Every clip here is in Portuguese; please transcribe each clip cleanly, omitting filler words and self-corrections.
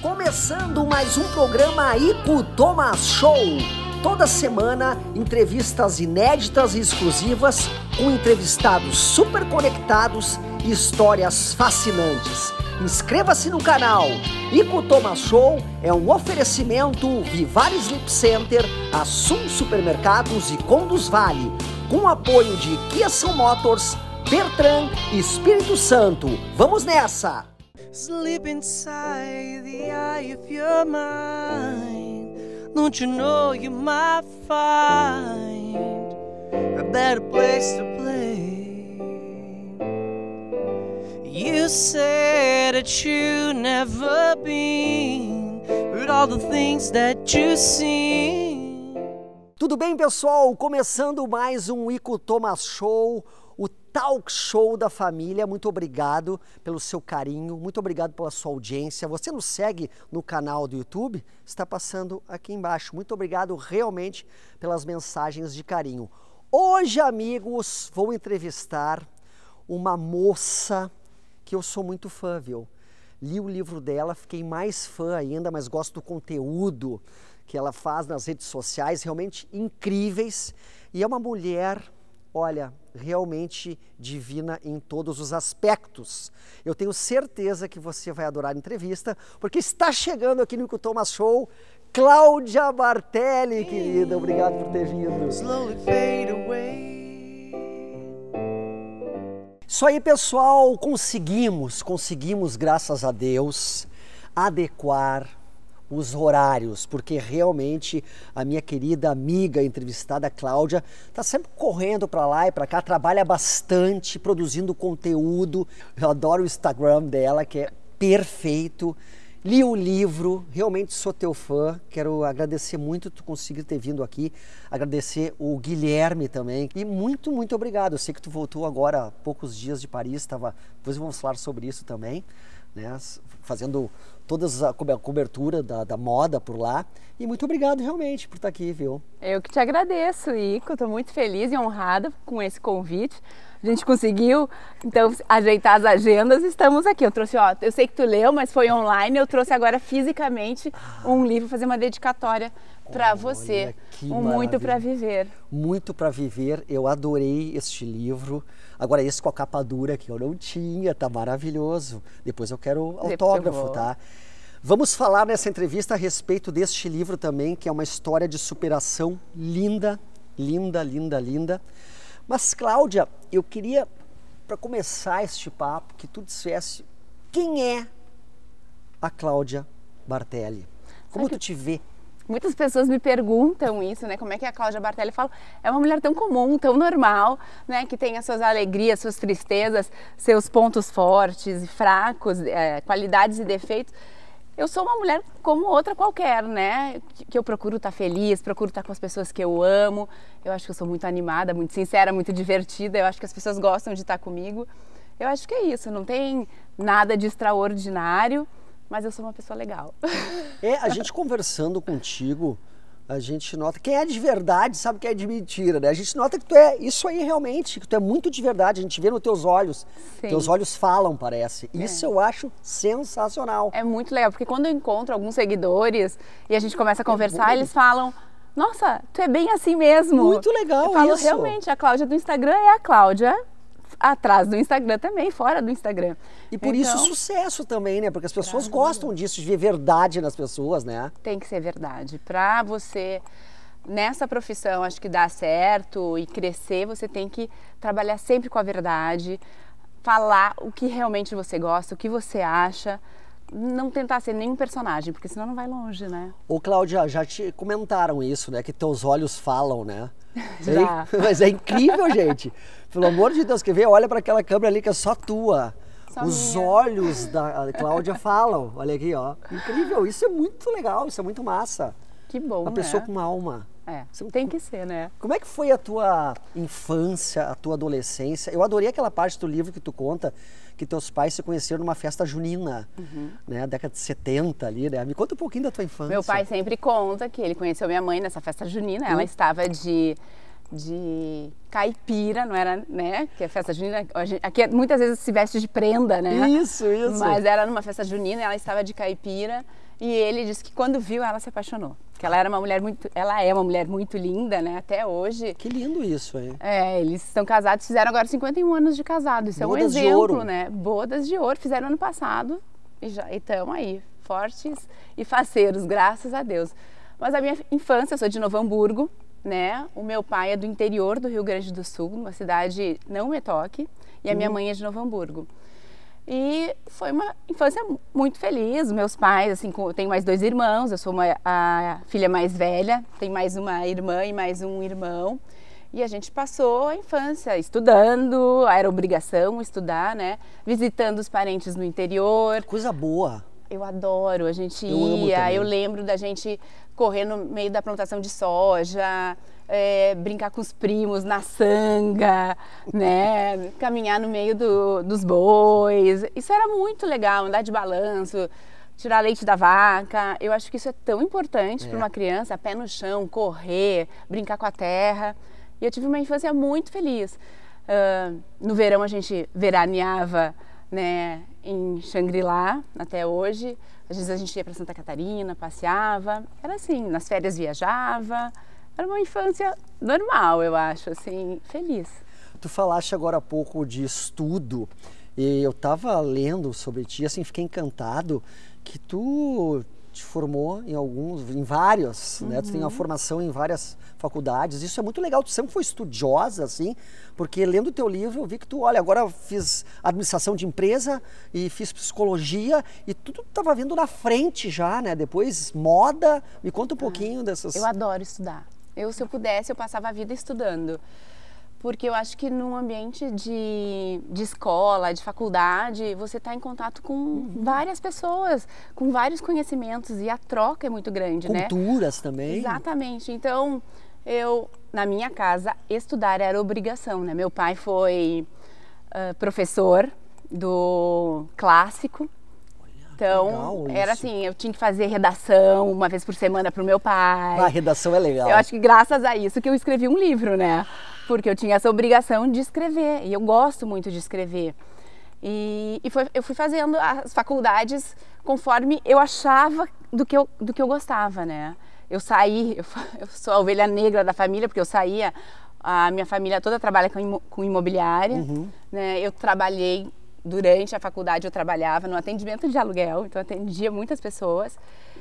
Começando mais um programa Ico Thomas Show. Toda semana, entrevistas inéditas e exclusivas com entrevistados super conectados e histórias fascinantes. Inscreva-se no canal. Ico Thomas Show é um oferecimento Vivar Sleep Center, Assum Supermercados e Conduz Vale, com apoio de Kia São Motors, Bertran e Espírito Santo. Vamos nessa! Sleep inside the eye of your mind. Don't you know you might find a better place to play? You said that you never been, but all the things that you seen. Tudo bem, pessoal? Começando mais um Ico Thomas Show, o talk show da família. Muito obrigado pelo seu carinho, muito obrigado pela sua audiência. Você nos segue no canal do YouTube? Está passando aqui embaixo. Muito obrigado realmente pelas mensagens de carinho. Hoje, amigos, vou entrevistar uma moça que eu sou muito fã, viu? Li o livro dela, fiquei mais fã ainda, mas gosto do conteúdo que ela faz nas redes sociais, realmente incríveis. E é uma mulher, olha, realmente divina em todos os aspectos. Eu tenho certeza que você vai adorar a entrevista, porque está chegando aqui no Ico Thomas Show, Cláudia Bartelli, querida. Obrigado por ter vindo. Slowly fade away. Isso aí, pessoal, conseguimos, graças a Deus, adequar os horários, porque realmente a minha querida amiga entrevistada Cláudia está sempre correndo para lá e para cá, trabalha bastante, produzindo conteúdo. Eu adoro o Instagram dela, que é perfeito. Li o livro, realmente sou teu fã, quero agradecer muito tu conseguir ter vindo aqui, agradecer o Guilherme também, e muito obrigado. Eu sei que tu voltou agora há poucos dias de Paris, depois vamos falar sobre isso também, né? Fazendo toda a cobertura da moda por lá. E muito obrigado realmente por estar aqui, viu? Eu que te agradeço, Ico. Estou muito feliz e honrada com esse convite. A gente conseguiu, então, ajeitar as agendas e estamos aqui. Eu trouxe, eu sei que tu leu, mas foi online. Eu trouxe agora fisicamente um livro, fazer uma dedicatória para você. Muito para Viver. Muito para Viver. Eu adorei este livro. Agora esse com a capa dura que eu não tinha, tá maravilhoso. Depois eu quero autógrafo, tá? Vamos falar nessa entrevista a respeito deste livro também, que é uma história de superação linda. Mas, Cláudia, eu queria, para começar este papo, que tu dissesse quem é a Cláudia Bartelli. Como tu te vê? Muitas pessoas me perguntam isso, né? Como é que a Cláudia Bartelli fala? É uma mulher tão comum, tão normal, né? Que tem as suas alegrias, suas tristezas, seus pontos fortes e fracos, qualidades e defeitos. Eu sou uma mulher como outra qualquer, né? Que eu procuro estar feliz, procuro estar com as pessoas que eu amo. Eu acho que eu sou muito animada, muito sincera, muito divertida. Eu acho que as pessoas gostam de estar comigo. Eu acho que é isso, não tem nada de extraordinário, mas eu sou uma pessoa legal. A gente conversando contigo, a gente nota quem é de verdade sabe que é de mentira, né? A gente nota que tu é isso aí realmente, que tu é muito de verdade, a gente vê nos teus olhos. Sim. Teus olhos falam, parece. Isso eu acho sensacional. É muito legal, porque quando eu encontro alguns seguidores e a gente começa a conversar, eles falam: nossa, tu é bem assim mesmo. Muito legal. Eu falo, realmente, a Cláudia do Instagram é a Cláudia atrás do Instagram também, fora do Instagram. E por isso sucesso também, né? Porque as pessoas gostam disso, de ver verdade nas pessoas, né? Tem que ser verdade. Para você, nessa profissão, acho que dar certo e crescer, você tem que trabalhar sempre com a verdade, falar o que realmente você gosta, o que você acha, não tentar ser nenhum personagem, porque senão não vai longe, né? Ô, Cláudia, já te comentaram isso, né? Que teus olhos falam, né? Já. Mas é incrível, gente. Pelo amor de Deus, quer ver? Olha para aquela câmera ali que é só tua. Os olhos da Cláudia falam. Olha aqui, ó. Incrível. Isso é muito legal, isso é muito massa. Que bom, uma pessoa com uma alma. Tem que ser, né? Como é que foi a tua infância, a tua adolescência? Eu adorei aquela parte do livro que tu conta que teus pais se conheceram numa festa junina, né? Década de 70 ali, né? Me conta um pouquinho da tua infância. Meu pai sempre conta que ele conheceu minha mãe nessa festa junina. Ela estava de de caipira, não era, né? Que é festa junina. Aqui muitas vezes se veste de prenda, né? Isso. Mas era numa festa junina, ela estava de caipira e ele disse que quando viu ela se apaixonou. Que ela é uma mulher muito linda, né? Até hoje. Que lindo isso, hein? Eles estão casados, fizeram agora 51 anos de casado. Isso Bodas é um exemplo, de ouro. né? Bodas de ouro, fizeram ano passado e já estão aí, fortes e faceiros, graças a Deus. Mas a minha infância, eu sou de Novo Hamburgo, né? O meu pai é do interior do Rio Grande do Sul, uma cidade não me toque, e a minha mãe é de Novo Hamburgo. E foi uma infância muito feliz. Meus pais, assim, eu tenho mais 2 irmãos, eu sou a filha mais velha, tem mais uma irmã e mais um irmão. E a gente passou a infância estudando, era obrigação estudar, né? Visitando os parentes no interior. Coisa boa. Eu adoro, a gente Eu ia, eu lembro da gente correr no meio da plantação de soja, brincar com os primos na sanga, né? Caminhar no meio dos bois. Isso era muito legal, andar de balanço, tirar leite da vaca. Eu acho que isso é tão importante para uma criança, pé no chão, correr, brincar com a terra. E eu tive uma infância muito feliz. No verão a gente veraneava, né, em Xangri-Lá até hoje. Às vezes a gente ia para Santa Catarina, passeava. Era assim, nas férias viajava. Era uma infância normal, eu acho, assim, feliz. Tu falaste agora há pouco de estudo e eu estava lendo sobre ti, assim, fiquei encantado que tu te formou em várias, né? Tu tem uma formação em várias faculdades. Isso é muito legal. Tu sempre foi estudiosa, assim, porque lendo o teu livro eu vi que tu, olha, agora fiz administração de empresa e fiz psicologia e tudo estava vindo na frente já, né? Depois moda. Me conta um pouquinho dessas. Eu adoro estudar. Se eu pudesse, eu passava a vida estudando. Porque eu acho que num ambiente de escola, de faculdade, você está em contato com várias pessoas, com vários conhecimentos e a troca é muito grande, né? Culturas também. Exatamente. Então, na minha casa, estudar era obrigação, né? Meu pai foi professor do clássico. Então, era assim, eu tinha que fazer redação uma vez por semana para o meu pai. A redação é legal. Eu acho que graças a isso que eu escrevi um livro, né? Porque eu tinha essa obrigação de escrever, e eu gosto muito de escrever. Eu fui fazendo as faculdades conforme eu achava do que eu gostava, né? Eu sou a ovelha negra da família, porque eu saía, a minha família toda trabalha com imobiliária, né? Eu trabalhei, durante a faculdade eu trabalhava no atendimento de aluguel, então eu atendia muitas pessoas.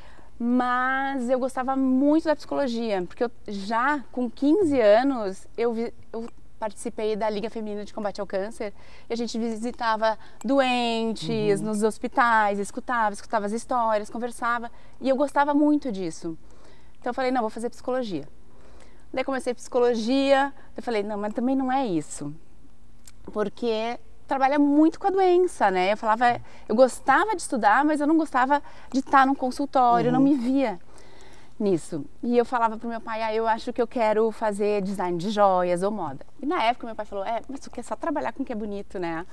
Mas eu gostava muito da psicologia, porque eu já com 15 anos eu participei da Liga Feminina de Combate ao Câncer e a gente visitava doentes nos hospitais, escutava as histórias, conversava e eu gostava muito disso. Então eu falei, não, vou fazer psicologia. Daí comecei psicologia, eu falei, não, mas também não é isso, porque trabalha muito com a doença, né? Eu gostava de estudar, mas eu não gostava de estar num consultório, eu não me via nisso. E eu falava pro meu pai, eu acho que eu quero fazer design de joias ou moda. E na época meu pai falou, mas tu quer só trabalhar com o que é bonito, né?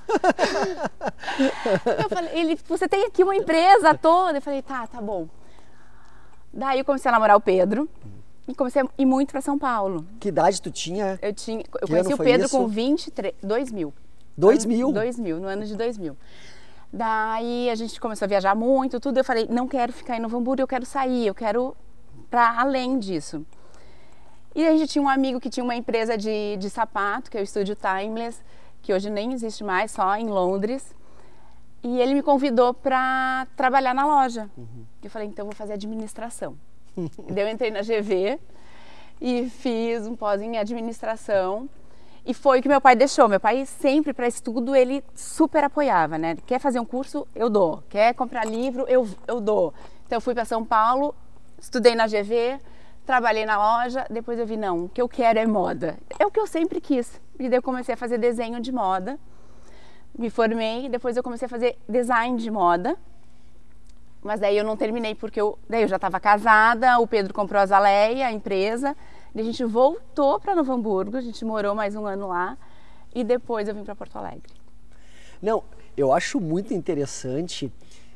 Eu falei, você tem aqui uma empresa toda. Eu falei, tá bom. Daí eu comecei a namorar o Pedro e comecei a ir muito para São Paulo. Que idade tu tinha? Eu conheci o Pedro com 2000. 2000, no ano de 2000. Daí a gente começou a viajar muito, tudo. Eu falei, não quero ficar em Novo Hamburgo, eu quero sair, eu quero para além disso. E a gente tinha um amigo que tinha uma empresa de sapato, que é o Estúdio Timeless, que hoje nem existe mais, só em Londres. E ele me convidou para trabalhar na loja. Eu falei, então eu vou fazer administração. Daí eu entrei na GV e fiz um pós em administração. E foi o que meu pai deixou. Meu pai sempre, para estudo, ele super apoiava, né? Quer fazer um curso, eu dou. Quer comprar livro, eu dou. Então eu fui para São Paulo, estudei na GV, trabalhei na loja, depois eu vi, não, o que eu quero é moda. É o que eu sempre quis. E daí eu comecei a fazer desenho de moda, me formei, depois eu comecei a fazer design de moda. Mas daí eu não terminei porque daí eu já estava casada, o Pedro comprou a Zaleia, a empresa. A gente voltou para Novo Hamburgo, a gente morou mais um ano lá e depois eu vim para Porto Alegre. Não, eu acho muito interessante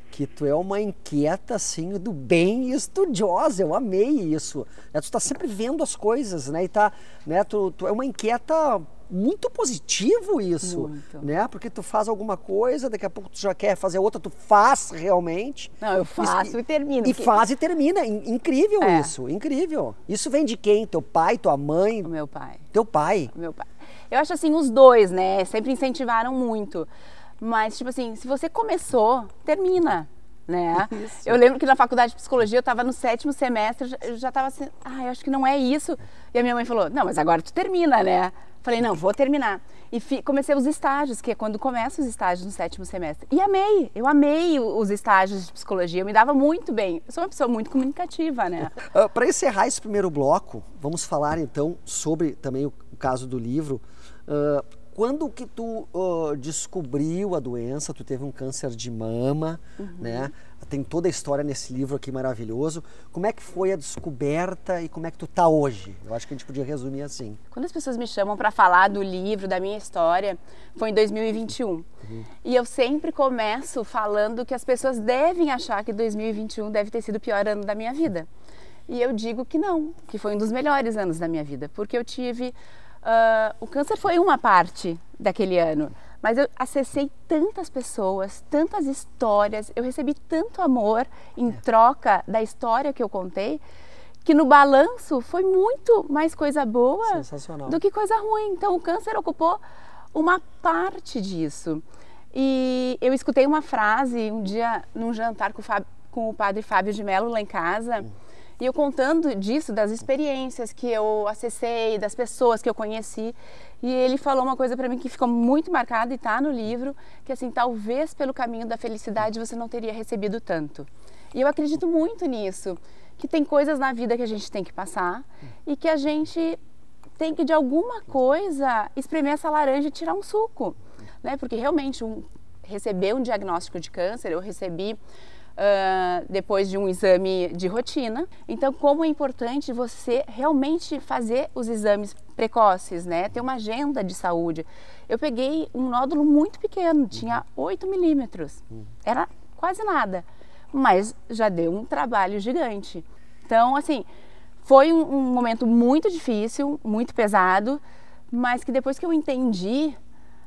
que tu é uma inquieta, assim, do bem e estudiosa. Eu amei isso. Tu tá sempre vendo as coisas, né? E tá, né? Tu é uma inquieta muito positivo isso, muito. Né? Porque tu faz alguma coisa, daqui a pouco tu já quer fazer outra, tu faz realmente. Não, eu faço e termino. E faz e termina. Incrível isso, incrível. Isso vem de quem? Teu pai, tua mãe? O meu pai. Teu pai? O meu pai. Eu acho assim, os dois, né? Sempre incentivaram muito. Mas, tipo assim, se você começou, termina, né? Isso. Eu lembro que na faculdade de psicologia eu estava no 7º semestre, eu já estava assim, eu acho que não é isso. E a minha mãe falou, não, mas agora tu termina, né? Falei, não, vou terminar. E comecei os estágios, que é quando começa os estágios no 7º semestre. E amei, eu amei os estágios de psicologia, eu me dava muito bem. Eu sou uma pessoa muito comunicativa, né? Para encerrar esse primeiro bloco, vamos falar então sobre também o caso do livro. Quando que tu descobriu a doença, tu teve um câncer de mama, né? Tem toda a história nesse livro aqui maravilhoso. Como é que foi a descoberta e como é que tu tá hoje? Eu acho que a gente podia resumir assim. Quando as pessoas me chamam para falar do livro, da minha história, foi em 2021. E eu sempre começo falando que as pessoas devem achar que 2021 deve ter sido o pior ano da minha vida. E eu digo que não, que foi um dos melhores anos da minha vida, porque eu tive... o câncer foi uma parte daquele ano, mas eu acessei tantas pessoas, tantas histórias, eu recebi tanto amor em troca da história que eu contei, que no balanço foi muito mais coisa boa do que coisa ruim. Então o câncer ocupou uma parte disso. E eu escutei uma frase um dia num jantar com o padre Fábio de Mello lá em casa, e eu contando disso, das experiências que eu acessei, das pessoas que eu conheci, e ele falou uma coisa para mim que ficou muito marcada e está no livro, que assim, talvez pelo caminho da felicidade você não teria recebido tanto. E eu acredito muito nisso, que tem coisas na vida que a gente tem que passar e que a gente tem que de alguma coisa espremer essa laranja e tirar um suco, né? Porque realmente receber um diagnóstico de câncer, eu recebi depois de um exame de rotina. Então, como é importante você realmente fazer os exames precoces, né? Ter uma agenda de saúde. Eu peguei um nódulo muito pequeno, tinha 8 milímetros. Era quase nada, mas já deu um trabalho gigante. Então, assim, foi um momento muito difícil, muito pesado, mas que depois que eu entendi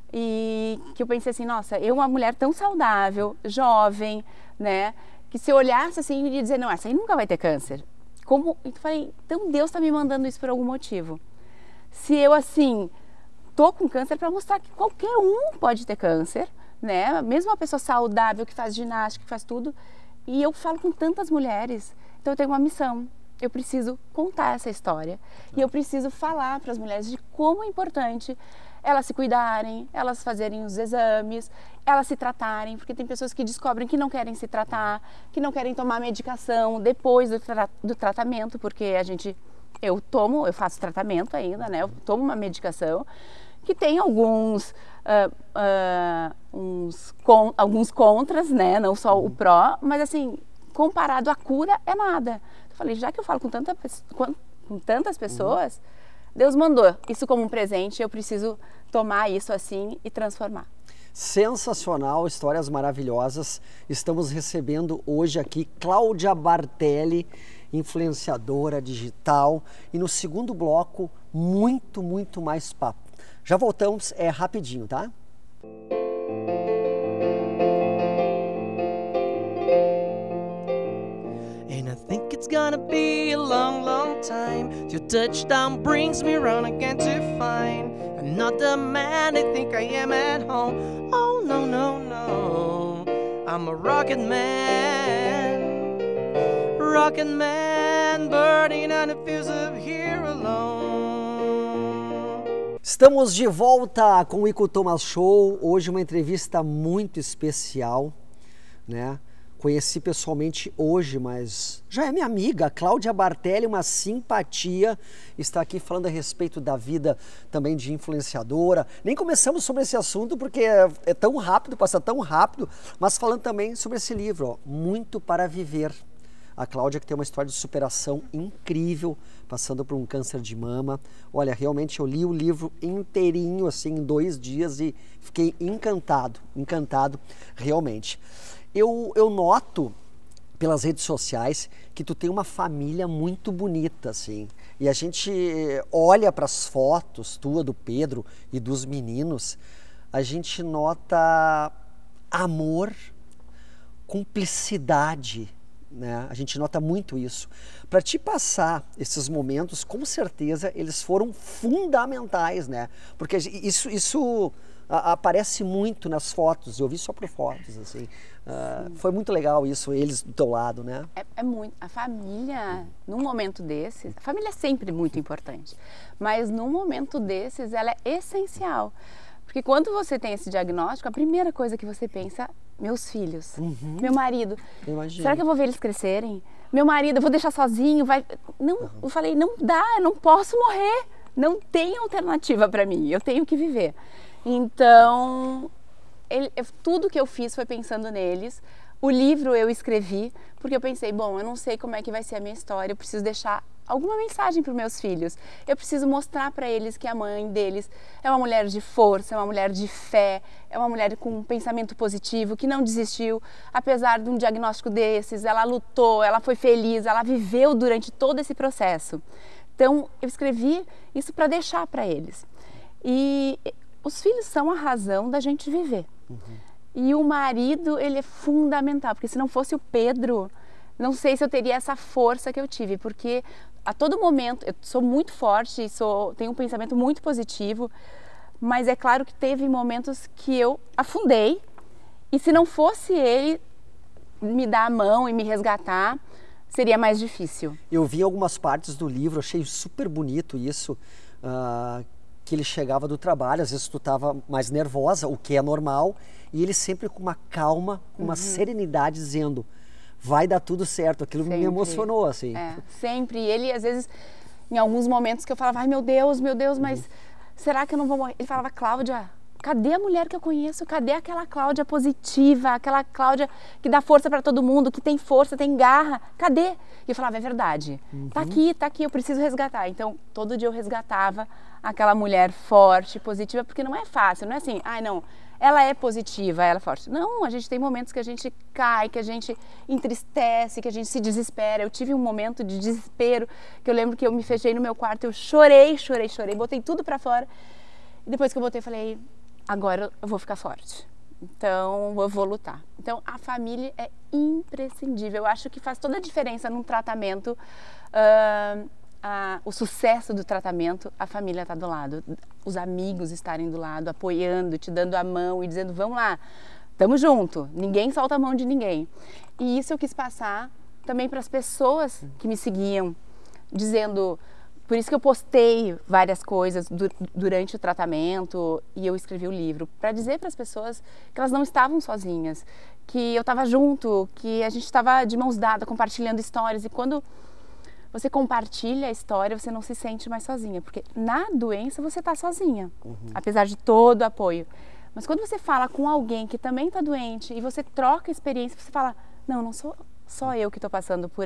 e que eu pensei assim, nossa, eu uma mulher tão saudável, jovem, né, que se eu olhasse assim e ia dizer, não, essa aí nunca vai ter câncer. Como, eu falei, então Deus está me mandando isso por algum motivo. Se eu assim, tô com câncer para mostrar que qualquer um pode ter câncer, né, mesmo uma pessoa saudável que faz ginástica, que faz tudo, e eu falo com tantas mulheres, então eu tenho uma missão. Eu preciso contar essa história e eu preciso falar para as mulheres de como é importante elas se cuidarem, elas fazerem os exames, elas se tratarem, porque tem pessoas que descobrem que não querem se tratar, que não querem tomar medicação depois do tratamento, porque eu faço tratamento ainda, né? Eu tomo uma medicação que tem alguns contras, né? Não só o pró, mas assim, comparado à cura é nada. Eu falei, já que eu falo com tantas pessoas, Deus mandou isso como um presente, eu preciso tomar isso assim e transformar. Sensacional, histórias maravilhosas. Estamos recebendo hoje aqui Cláudia Bartelli, influenciadora digital. E no segundo bloco, muito mais papo. Já voltamos, é rapidinho, tá? It's gonna be a long time till touchdown brings me round again to find another man I think I am at home. Oh no, I'm a rockin' man, burning and it feels of here alone. Estamos de volta com o Ico Thomas Show. Hoje uma entrevista muito especial, né? Conheci pessoalmente hoje, mas já é minha amiga, Cláudia Bartelli, uma simpatia, está aqui falando a respeito da vida também de influenciadora. Nem começamos sobre esse assunto porque é tão rápido, passa tão rápido, mas falando também sobre esse livro, ó, Muito para Viver. A Cláudia que tem uma história de superação incrível, passando por um câncer de mama. Olha, realmente eu li o livro inteirinho, assim, em 2 dias e fiquei encantado realmente. Eu noto pelas redes sociais que tu tem uma família muito bonita, assim. E a gente olha para as fotos tua, do Pedro e dos meninos, a gente nota amor, cumplicidade, né? A gente nota muito isso. Para te passar esses momentos, com certeza eles foram fundamentais, né? Porque isso aparece muito nas fotos. Eu vi só por fotos, assim. Foi muito legal isso, eles do teu lado, né? É muito. A família, num momento desses, a família é sempre muito importante, mas num momento desses ela é essencial. Porque quando você tem esse diagnóstico, a primeira coisa que você pensa, meus filhos, meu marido, será que eu vou ver eles crescerem? Meu marido, eu vou deixar sozinho? Não, eu falei, não dá, eu não posso morrer, não tem alternativa para mim, eu tenho que viver. Então, tudo que eu fiz foi pensando neles. O livro eu escrevi porque eu pensei, bom, eu não sei como é que vai ser a minha história, eu preciso deixar alguma mensagem para os meus filhos. Eu preciso mostrar para eles que a mãe deles é uma mulher de força, é uma mulher de fé, é uma mulher com um pensamento positivo, que não desistiu, apesar de um diagnóstico desses, ela lutou, ela foi feliz, ela viveu durante todo esse processo. Então, eu escrevi isso para deixar para eles. E os filhos são a razão da gente viver. E o marido, ele é fundamental, porque se não fosse o Pedro, não sei se eu teria essa força que eu tive, porque a todo momento, eu sou muito forte, tenho um pensamento muito positivo, mas é claro que teve momentos que eu afundei, e se não fosse ele me dar a mão e me resgatar, seria mais difícil. Eu vi algumas partes do livro, achei super bonito isso, que ele chegava do trabalho, às vezes tu estava mais nervosa, o que é normal, e ele sempre com uma calma, com uma serenidade, dizendo, vai dar tudo certo. Aquilo me emocionou, assim. Sempre. E ele, às vezes, em alguns momentos que eu falava, ai meu Deus, mas será que eu não vou morrer? Ele falava, Cláudia, cadê a mulher que eu conheço? Cadê aquela Cláudia positiva, aquela Cláudia que dá força para todo mundo, que tem força, tem garra? Cadê? E eu falava, é verdade. Tá aqui, eu preciso resgatar. Então, todo dia eu resgatava aquela mulher forte, positiva, porque não é fácil, não é assim, ai não, ela é positiva, ela é forte. Não, a gente tem momentos que a gente cai, que a gente entristece, que a gente se desespera. Eu tive um momento de desespero, que eu lembro que eu me fechei no meu quarto, eu chorei, botei tudo pra fora. E depois que eu botei, falei, agora eu vou ficar forte. Então, eu vou lutar. Então, a família é imprescindível. Eu acho que faz toda a diferença num tratamento, o sucesso do tratamento, a família está do lado, os amigos estarem do lado, apoiando, te dando a mão e dizendo, vamos lá, tamo junto, ninguém solta a mão de ninguém. E isso eu quis passar também para as pessoas que me seguiam, dizendo, por isso que eu postei várias coisas durante o tratamento e eu escrevi o livro, para dizer para as pessoas que elas não estavam sozinhas, que eu estava junto, que a gente estava de mãos dadas, compartilhando histórias. E quando você compartilha a história, você não se sente mais sozinha, porque na doença você está sozinha, apesar de todo o apoio. Mas quando você fala com alguém que também está doente e você troca a experiência, você fala, não sou só eu que estou passando por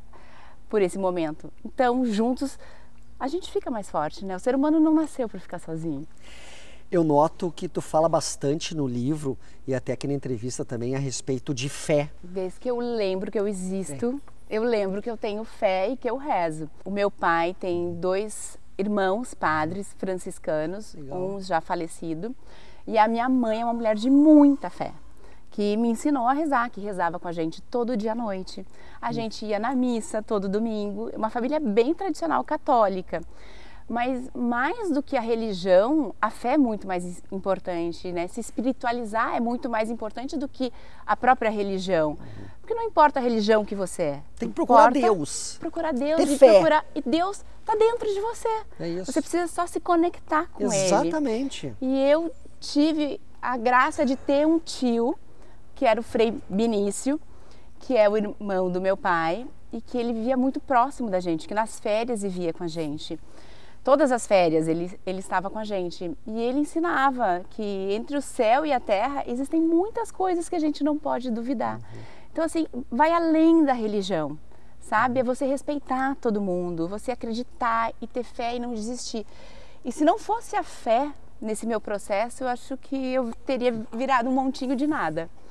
esse momento. Então, juntos, a gente fica mais forte, né? O ser humano não nasceu para ficar sozinho. Eu noto que tu fala bastante no livro e até aqui na entrevista também a respeito de fé. Desde que eu lembro que eu existo, eu lembro que eu tenho fé e que eu rezo. O meu pai tem 2 irmãos padres franciscanos, um já falecido, e a minha mãe é uma mulher de muita fé, que me ensinou a rezar, que rezava com a gente todo dia à noite. A gente ia na missa todo domingo, uma família bem tradicional católica. Mas mais do que a religião, a fé é muito mais importante, né? Se espiritualizar é muito mais importante do que a própria religião. Porque não importa a religião que você é. Tem que procurar Deus. Procurar Deus ter fé. E Deus está dentro de você. É isso. Você precisa só se conectar com Ele. Exatamente. E eu tive a graça de ter um tio, que era o Frei Benício, que é o irmão do meu pai, e que ele vivia muito próximo da gente, que nas férias vivia com a gente. Todas as férias ele estava com a gente e ele ensinava que entre o céu e a terra existem muitas coisas que a gente não pode duvidar. Então, assim, vai além da religião, sabe? É você respeitar todo mundo, você acreditar e ter fé e não desistir. E se não fosse a fé nesse meu processo, eu acho que eu teria virado um montinho de nada.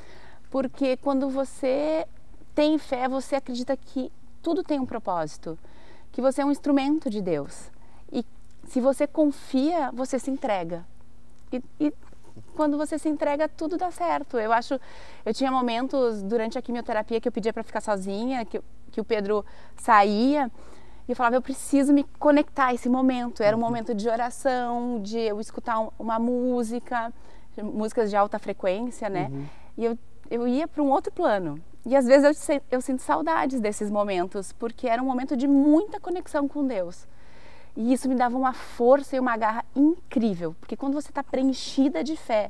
Porque quando você tem fé, você acredita que tudo tem um propósito, que você é um instrumento de Deus. E se você confia, você se entrega. E quando você se entrega, tudo dá certo. Eu tinha momentos durante a quimioterapia que eu pedia para ficar sozinha, que o Pedro saía, e eu falava, eu preciso me conectar a esse momento. Era um momento de oração, de eu escutar uma música, músicas de alta frequência, né? E eu ia para um outro plano. E às vezes eu sinto saudades desses momentos, porque era um momento de muita conexão com Deus. E isso me dava uma força e uma garra incrível, porque quando você está preenchida de fé,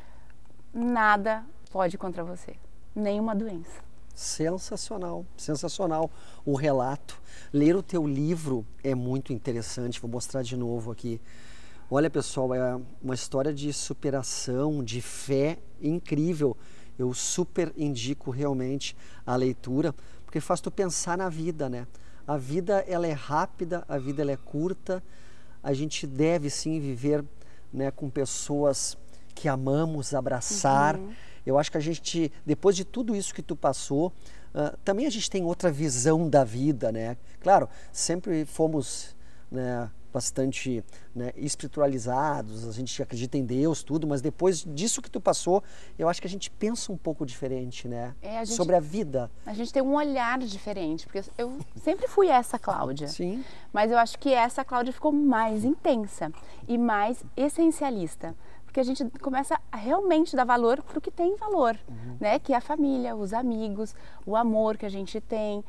nada pode contra você, nenhuma doença. Sensacional, sensacional o relato. Ler o teu livro é muito interessante, vou mostrar de novo aqui. Olha, pessoal, é uma história de superação, de fé incrível. Eu super indico realmente a leitura, porque faz tu pensar na vida, né? A vida, ela é rápida, a vida ela é curta. A gente deve sim viver, né, com pessoas que amamos, abraçar. Eu acho que a gente, depois de tudo isso que tu passou, também a gente tem outra visão da vida, né? Claro, sempre fomos, né, bastante, né, espiritualizados, a gente acredita em Deus, tudo, mas depois disso que tu passou, eu acho que a gente pensa um pouco diferente, né? Sobre a vida. A gente tem um olhar diferente, porque eu sempre fui essa Cláudia. Sim. Mas eu acho que essa Cláudia ficou mais intensa e mais essencialista. Porque a gente começa a realmente dar valor para o que tem valor, né? Que é a família, os amigos, o amor que a gente tem.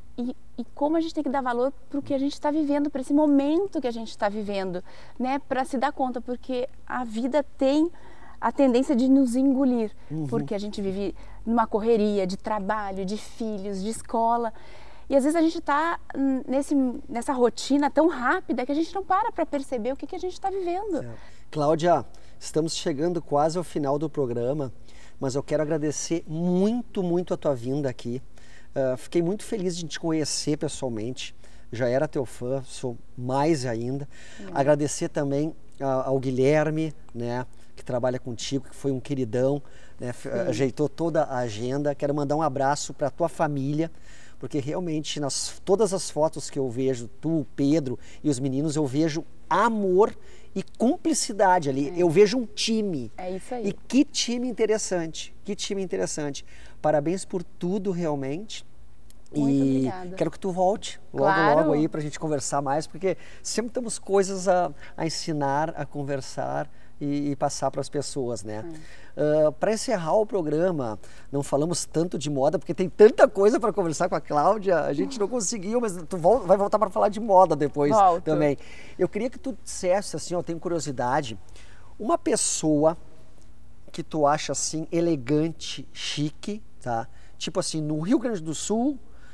E como a gente tem que dar valor para o que a gente está vivendo, para esse momento que a gente está vivendo, né? Para se dar conta, porque a vida tem a tendência de nos engolir, porque a gente vive numa correria de trabalho, de filhos, de escola. E às vezes a gente está nessa rotina tão rápida que a gente não para perceber o que a gente está vivendo. Cláudia, estamos chegando quase ao final do programa, mas eu quero agradecer muito, muito a tua vinda aqui. Fiquei muito feliz de te conhecer pessoalmente, já era teu fã, sou mais ainda. Agradecer também ao Guilherme, né, que trabalha contigo, que foi um queridão, né, ajeitou toda a agenda. Quero mandar um abraço para a tua família, porque realmente todas as fotos que eu vejo, tu, o Pedro e os meninos, eu vejo amor e cumplicidade ali. Eu vejo um time. É isso aí. E que time interessante, que time interessante. Parabéns por tudo realmente. Muito obrigada. Quero que tu volte logo aí pra gente conversar mais, porque sempre temos coisas a ensinar, a conversar e passar para as pessoas, né? Para encerrar o programa, não falamos tanto de moda, porque tem tanta coisa para conversar com a Cláudia, a gente não conseguiu, mas tu vai voltar para falar de moda depois também. Eu queria que tu dissesse, assim, eu tenho curiosidade, uma pessoa que tu acha, assim, elegante, chique, tá? Tipo assim, no Rio Grande do Sul,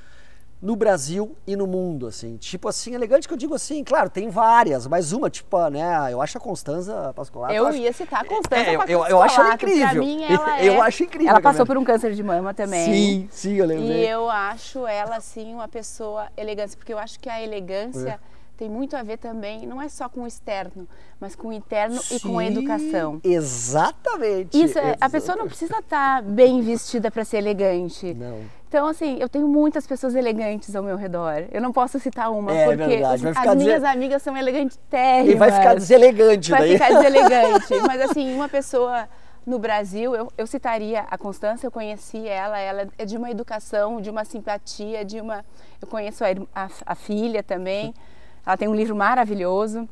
no Brasil e no mundo, assim, tipo assim, elegante que eu digo assim, claro, tem várias, mas uma, tipo, né, eu acho a Constanza Pascolato. Eu ia citar a Constanza eu acho ela incrível. Pra mim, ela eu acho incrível. Ela passou por um câncer de mama também. Sim, eu lembrei. E eu acho ela, assim, uma pessoa elegante, porque eu acho que a elegância tem muito a ver também, não é só com o externo, mas com o interno e com a educação. Exatamente. Isso, a pessoa não precisa estar bem vestida para ser elegante. Não. Então, assim, eu tenho muitas pessoas elegantes ao meu redor. Eu não posso citar uma, porque verdade. as minhas amigas são elegantes térrimas. E vai ficar deselegante daí. Vai ficar deselegante. Mas, assim, uma pessoa no Brasil, eu citaria a Constança, eu conheci ela é de uma educação, de uma simpatia, eu conheço a filha também. Ela tem um livro maravilhoso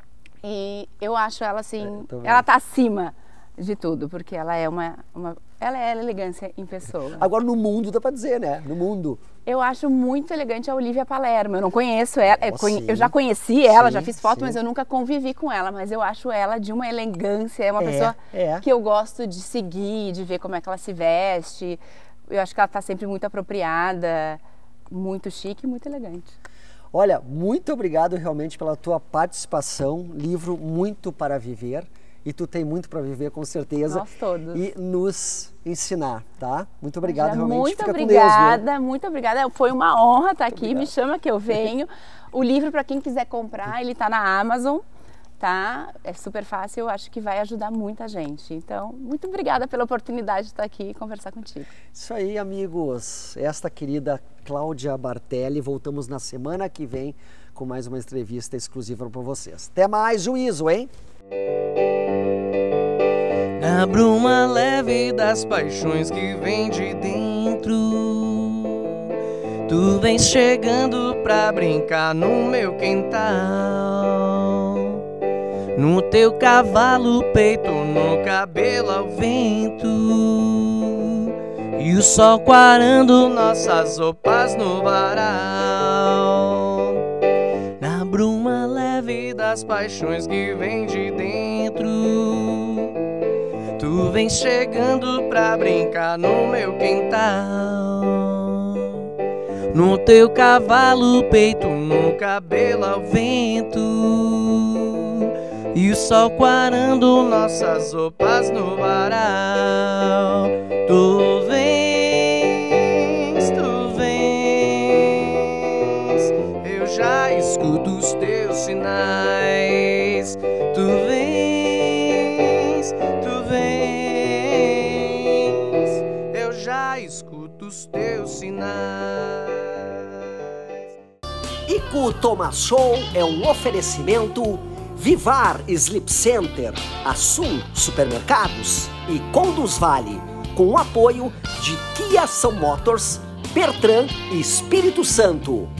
e eu acho ela assim, ela está acima de tudo, porque ela é ela é elegância em pessoa. Agora no mundo dá para dizer, né? No mundo. Eu acho muito elegante a Olivia Palermo. Eu não conheço ela, eu já conheci ela, já fiz foto, mas eu nunca convivi com ela. Mas eu acho ela de uma elegância, é uma pessoa que eu gosto de seguir, de ver como é que ela se veste. Eu acho que ela está sempre muito apropriada, muito chique e muito elegante. Olha, muito obrigado realmente pela tua participação, livro muito para viver, e tu tem muito para viver com certeza. Nós todos. E nos ensinar, tá? Muito obrigado realmente. Muito obrigada, muito obrigada. Foi uma honra estar aqui, me chama que eu venho. O livro, para quem quiser comprar, ele está na Amazon. tá? É super fácil, eu acho que vai ajudar muita gente. Então, muito obrigada pela oportunidade de estar aqui e conversar contigo. Isso aí, amigos. Esta querida Cláudia Bartelli. Voltamos na semana que vem com mais uma entrevista exclusiva para vocês. Até mais, juízo, hein? Na bruma leve das paixões que vem de dentro, tu vens chegando pra brincar no meu quintal. No teu cavalo, peito, no cabelo ao vento, e o sol quarando nossas roupas no varal. Na bruma leve das paixões que vem de dentro, tu vens chegando pra brincar no meu quintal. No teu cavalo, peito, no cabelo ao vento, e o sol quarando nossas roupas no varal. Tu vens, eu já escuto os teus sinais. Tu vens, eu já escuto os teus sinais. Iku Thomas Show é um oferecimento Vivar Sleep Center, Assum Supermercados e Conduz Vale, com o apoio de Kia São Motors, Bertran e Espírito Santo.